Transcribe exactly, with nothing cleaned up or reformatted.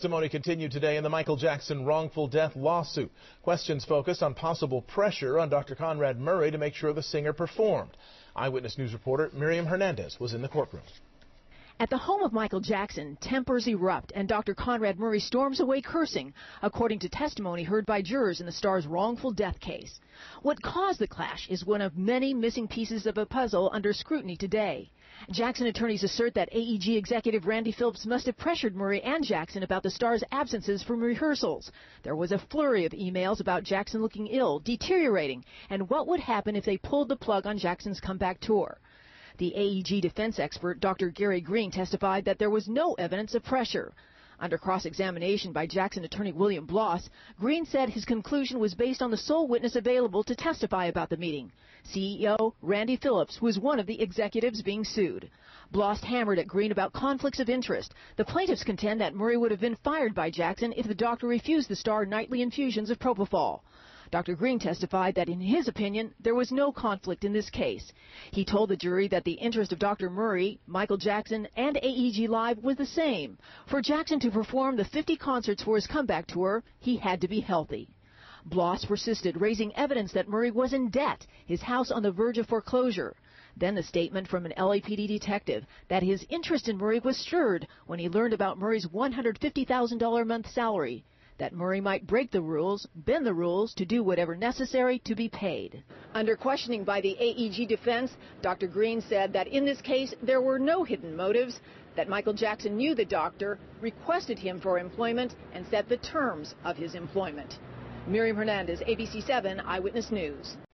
Testimony continued today in the Michael Jackson wrongful death lawsuit. Questions focused on possible pressure on Doctor Conrad Murray to make sure the singer performed. Eyewitness News reporter Miriam Hernandez was in the courtroom. At the home of Michael Jackson, tempers erupt and Doctor Conrad Murray storms away cursing, according to testimony heard by jurors in the star's wrongful death case. What caused the clash is one of many missing pieces of a puzzle under scrutiny today. Jackson attorneys assert that A E G executive Randy Phillips must have pressured Murray and Jackson about the star's absences from rehearsals. There was a flurry of emails about Jackson looking ill, deteriorating, and what would happen if they pulled the plug on Jackson's comeback tour. The A E G defense expert, Doctor Gary Green, testified that there was no evidence of pressure. Under cross-examination by Jackson attorney William Bloss, Green said his conclusion was based on the sole witness available to testify about the meeting. C E O Randy Phillips was one of the executives being sued. Bloss hammered at Green about conflicts of interest. The plaintiffs contend that Murray would have been fired by Jackson if the doctor refused the star nightly infusions of propofol. Doctor Green testified that in his opinion, there was no conflict in this case. He told the jury that the interest of Doctor Murray, Michael Jackson, and A E G Live was the same. For Jackson to perform the fifty concerts for his comeback tour, he had to be healthy. Bloss persisted, raising evidence that Murray was in debt, his house on the verge of foreclosure. Then the statement from an L A P D detective that his interest in Murray was stirred when he learned about Murray's one hundred fifty thousand dollars a month salary, that Murray might break the rules, bend the rules to do whatever necessary to be paid. Under questioning by the A E G defense, Doctor Green said that in this case there were no hidden motives, that Michael Jackson knew the doctor, requested him for employment, and set the terms of his employment. Miriam Hernandez, A B C seven Eyewitness News.